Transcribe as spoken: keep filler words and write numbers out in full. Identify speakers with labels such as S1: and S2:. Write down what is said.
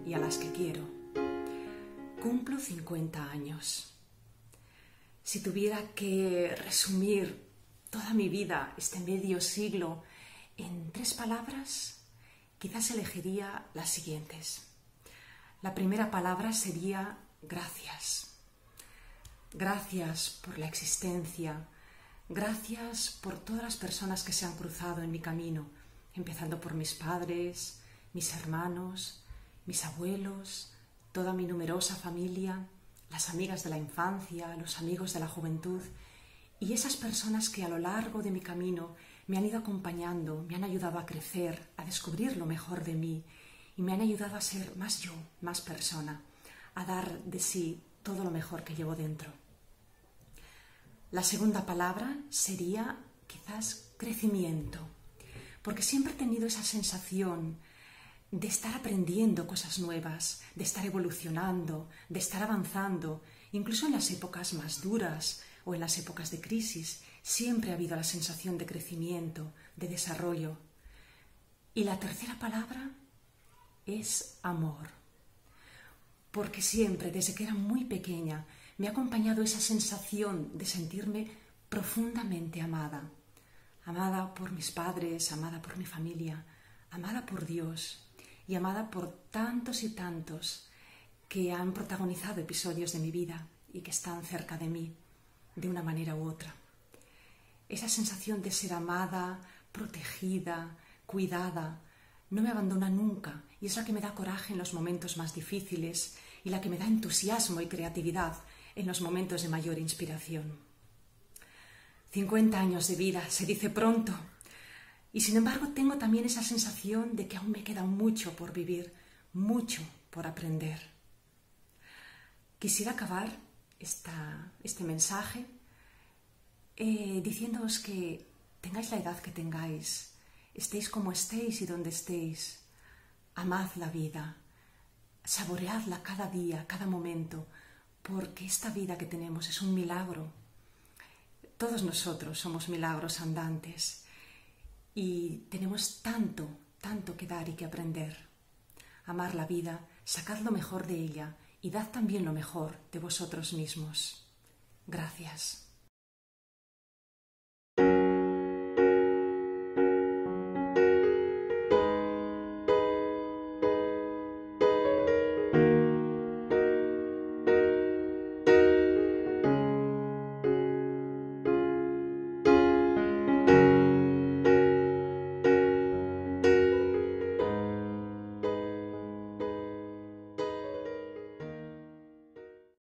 S1: y a las que quiero. Cumplo cincuenta años. Si tuviera que resumir toda mi vida, este medio siglo, en tres palabras, quizás elegiría las siguientes. La primera palabra sería gracias. Gracias por la existencia. Gracias por todas las personas que se han cruzado en mi camino, empezando por mis padres, mis hermanos, mis abuelos, toda mi numerosa familia, las amigas de la infancia, los amigos de la juventud y esas personas que a lo largo de mi camino me han ido acompañando, me han ayudado a crecer, a descubrir lo mejor de mí y me han ayudado a ser más yo, más persona, a dar de sí todo lo mejor que llevo dentro. La segunda palabra sería quizás crecimiento, porque siempre he tenido esa sensación de estar aprendiendo cosas nuevas, de estar evolucionando, de estar avanzando, incluso en las épocas más duras o en las épocas de crisis, siempre ha habido la sensación de crecimiento, de desarrollo. Y la tercera palabra es amor, porque siempre, desde que era muy pequeña, me ha acompañado esa sensación de sentirme profundamente amada, amada por mis padres, amada por mi familia, amada por Dios y amada por tantos y tantos que han protagonizado episodios de mi vida y que están cerca de mí de una manera u otra. Esa sensación de ser amada, protegida, cuidada, no me abandona nunca y es la que me da coraje en los momentos más difíciles y la que me da entusiasmo y creatividad en los momentos de mayor inspiración. cincuenta años de vida, se dice pronto, y sin embargo tengo también esa sensación de que aún me queda mucho por vivir, mucho por aprender. Quisiera acabar esta, este mensaje eh, diciéndoos que tengáis la edad que tengáis, estéis como estéis y donde estéis, amad la vida, saboreadla cada día, cada momento, porque esta vida que tenemos es un milagro. Todos nosotros somos milagros andantes y tenemos tanto, tanto que dar y que aprender. Amar la vida, sacad lo mejor de ella y dad también lo mejor de vosotros mismos. Gracias.